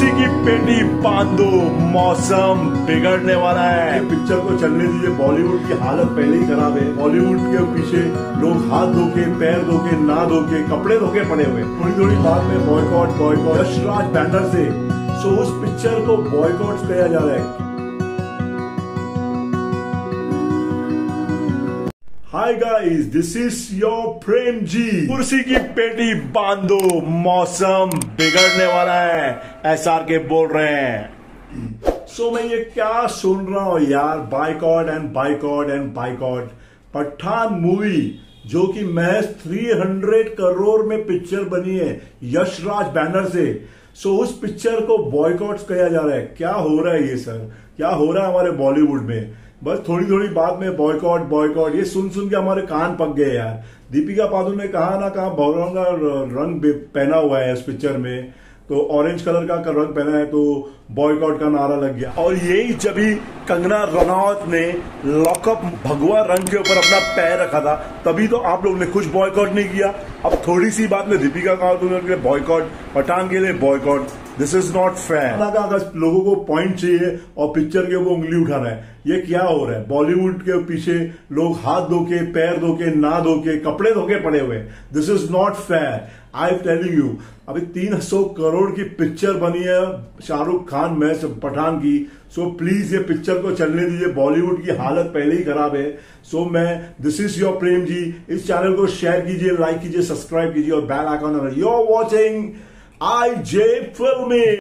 कुर्सी की पेटी बांध दो, मौसम बिगड़ने वाला है। पिक्चर को चलने दीजिए, बॉलीवुड की हालत पहले ही खराब है। बॉलीवुड के पीछे लोग हाथ धो के, पैर धो के, ना धो के, कपड़े धो के पड़े हुए। थोड़ी थोड़ी बात में बॉयकॉट यशराज बैनर से। सो उस पिक्चर को बॉयकॉट किया जा रहा है। Hi guys, this is your Prem ji. कुर्सी की पेटी बांध दो, मौसम बिगड़ने वाला है, SRK बोल रहे हैं। सो मैं ये क्या सुन रहा हूं यार, boycott and boycott and boycott. Pathaan movie जो कि महज 300 करोड़ में पिक्चर बनी है यशराज बैनर से। सो उस पिक्चर को बॉयकॉट किया जा रहा है। क्या हो रहा है ये सर, क्या हो रहा है हमारे बॉलीवुड में? बस थोड़ी थोड़ी बात में बॉयकॉट ये सुन सुन के हमारे कान पक गए यार। दीपिका पादुकोण ने कहा ना कहा बहुरंगा रंग पहना हुआ है इस पिक्चर में, तो ऑरेंज कलर का रंग पहना है, तो बॉयकॉट का नारा लग गया। और यही जब ही कंगना रनौत ने लॉकअप भगवा रंग के ऊपर अपना पैर रखा था, तभी तो आप लोग ने कुछ बॉयकॉट नहीं किया। अब थोड़ी सी बात में दीपिका पादुकोण के लिए बॉयकॉट, पठान के लिए boycott. This is not fair. अगर लोगों को पॉइंट चाहिए और पिक्चर के ऊपर उंगली उठाना है, ये क्या हो रहा है? बॉलीवुड के पीछे लोग हाथ धो के, पैर धो के, ना धो के, कपड़े धो के पड़े हुए। This is not fair. I am telling you, अभी 300 करोड़ की पिक्चर बनी है शाहरुख खान में पठान की। सो प्लीज ये पिक्चर को चलने दीजिए, बॉलीवुड की हालत पहले ही खराब है। So this is your Prem ji. इस चैनल को शेयर कीजिए, लाइक कीजिए, सब्सक्राइब कीजिए और bell icon. You are watching IJ Filmy।